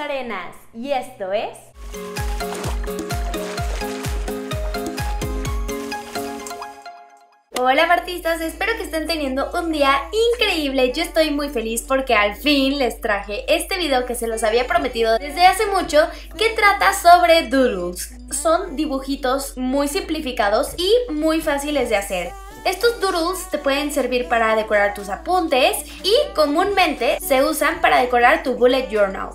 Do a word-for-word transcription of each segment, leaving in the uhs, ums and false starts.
Arenas y esto es... Hola artistas, espero que estén teniendo un día increíble. Yo estoy muy feliz porque al fin les traje este video que se los había prometido desde hace mucho, que trata sobre doodles. Son dibujitos muy simplificados y muy fáciles de hacer. Estos doodles te pueden servir para decorar tus apuntes y comúnmente se usan para decorar tu bullet journal.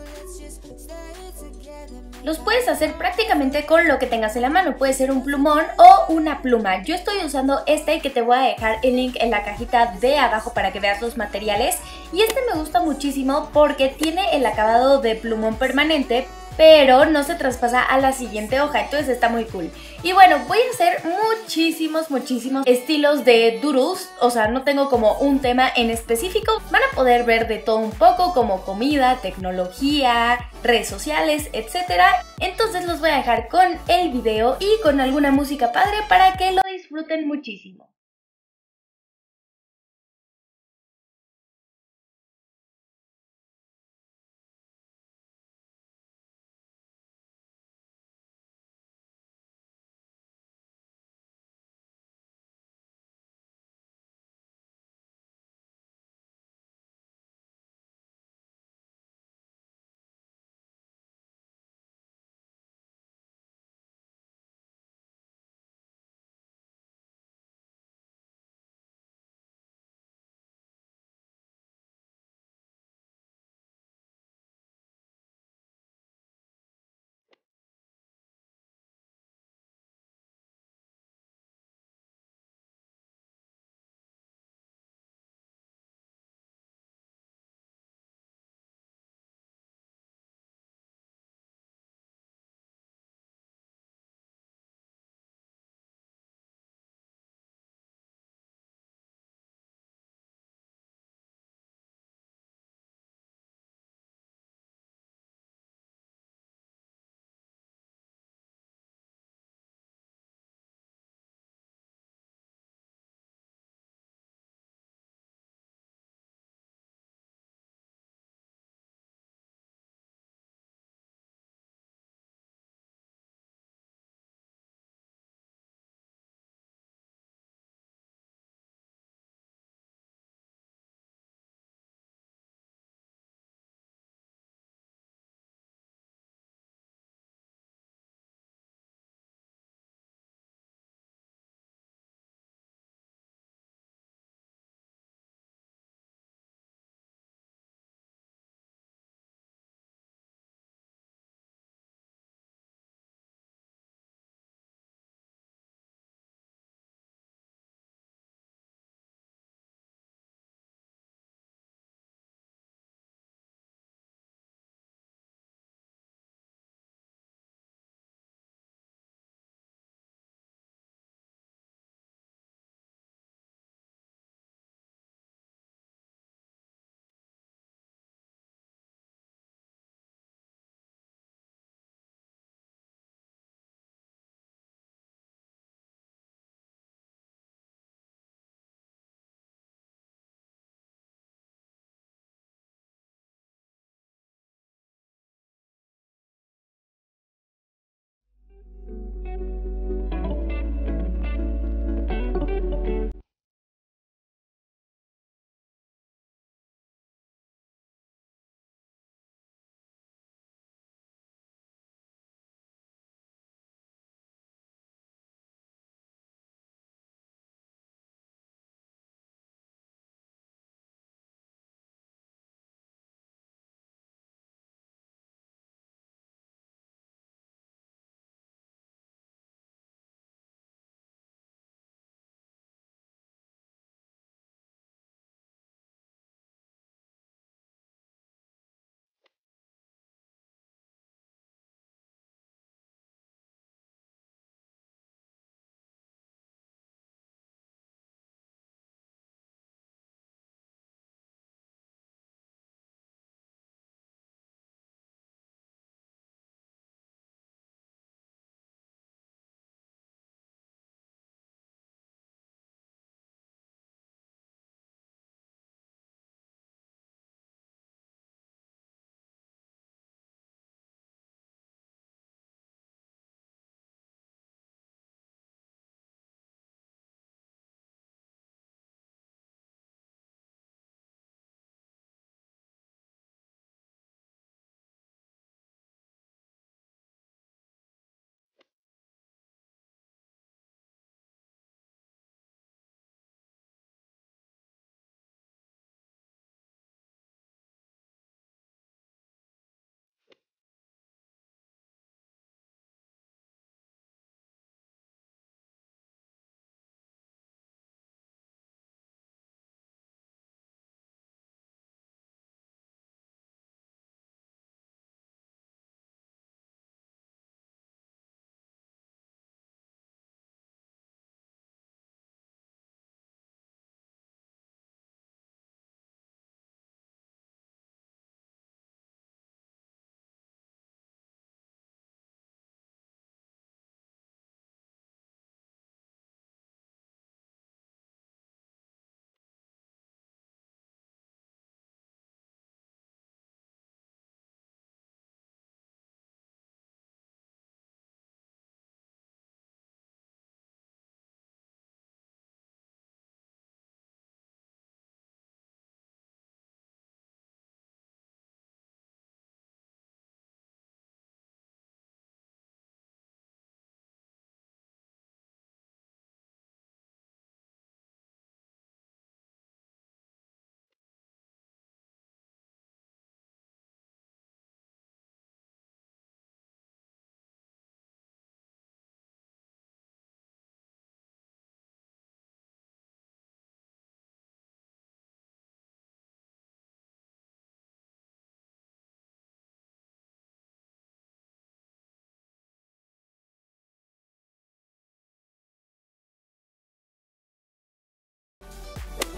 Los puedes hacer prácticamente con lo que tengas en la mano, puede ser un plumón o una pluma. Yo estoy usando este que te voy a dejar el link en la cajita de abajo para que veas los materiales. Y este me gusta muchísimo porque tiene el acabado de plumón permanente, pero no se traspasa a la siguiente hoja, entonces está muy cool. Y bueno, voy a hacer muchísimos, muchísimos estilos de doodles, o sea, no tengo como un tema en específico. Van a poder ver de todo un poco, como comida, tecnología, redes sociales, etcétera. Entonces los voy a dejar con el video y con alguna música padre para que lo disfruten muchísimo.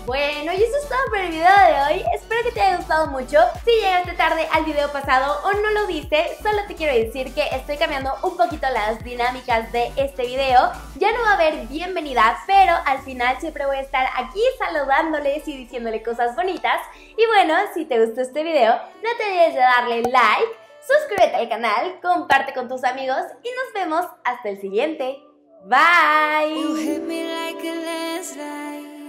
Bueno, y eso es todo por el video de hoy. Espero que te haya gustado mucho. Si llegaste tarde al video pasado o no lo viste, solo te quiero decir que estoy cambiando un poquito las dinámicas de este video. Ya no va a haber bienvenida, pero al final siempre voy a estar aquí saludándoles y diciéndole cosas bonitas. Y bueno, si te gustó este video, no te olvides de darle like, suscríbete al canal, comparte con tus amigos y nos vemos hasta el siguiente. Bye.